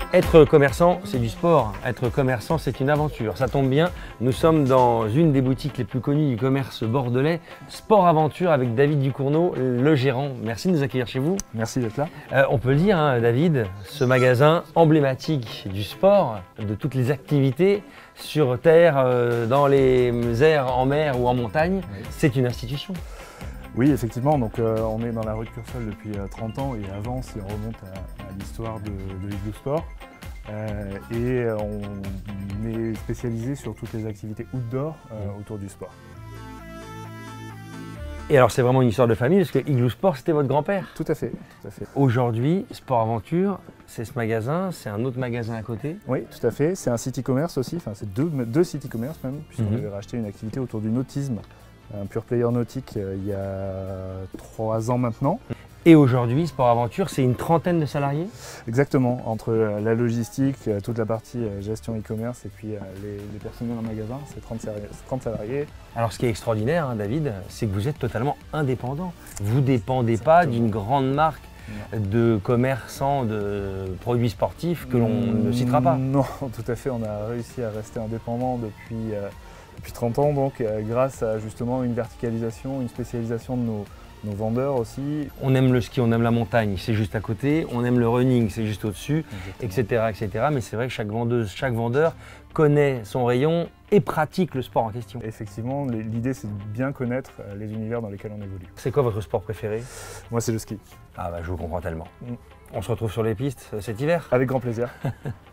Être commerçant, c'est du sport. Être commerçant, c'est une aventure. Ça tombe bien, nous sommes dans une des boutiques les plus connues du commerce bordelais, Sport Aventure, avec David Ducournau, le gérant. Merci de nous accueillir chez vous. Merci d'être là. On peut le dire, hein, David, ce magasin emblématique du sport, de toutes les activités sur terre, dans les airs, en mer ou en montagne, oui. C'est une institution. Oui, effectivement, donc on est dans la rue de Cursol depuis 30 ans et avant, si on remonte à l'histoire de Igloo Sport. Et on est spécialisé sur toutes les activités outdoor autour du sport. Et alors c'est vraiment une histoire de famille parce que Igloo Sport c'était votre grand-père. Tout à fait, tout à fait. Aujourd'hui, Sport Aventure, c'est ce magasin, c'est un autre magasin à côté. Oui, tout à fait. C'est un city commerce aussi, enfin c'est deux city commerce même, puisqu'on avait racheté une activité autour du nautisme, un pure player nautique il y a 3 ans maintenant. Et aujourd'hui, Sport Aventure, c'est une trentaine de salariés? Exactement, entre la logistique, toute la partie gestion e-commerce et puis les personnels en magasin, c'est 30 salariés. Alors ce qui est extraordinaire, hein, David, c'est que vous êtes totalement indépendant. Vous ne dépendez pas d'une grande marque de commerçants de produits sportifs que l'on ne citera pas. Non, tout à fait, on a réussi à rester indépendant depuis 30 ans, donc grâce à justement une verticalisation, une spécialisation de nos vendeurs aussi. On aime le ski, on aime la montagne, c'est juste à côté. On aime le running, c'est juste au-dessus, etc., etc. Mais c'est vrai que chaque vendeuse, chaque vendeur connaît son rayon et pratique le sport en question. Effectivement, l'idée c'est de bien connaître les univers dans lesquels on évolue. C'est quoi votre sport préféré? Moi c'est le ski. Ah bah je vous comprends tellement. On se retrouve sur les pistes cet hiver? Avec grand plaisir.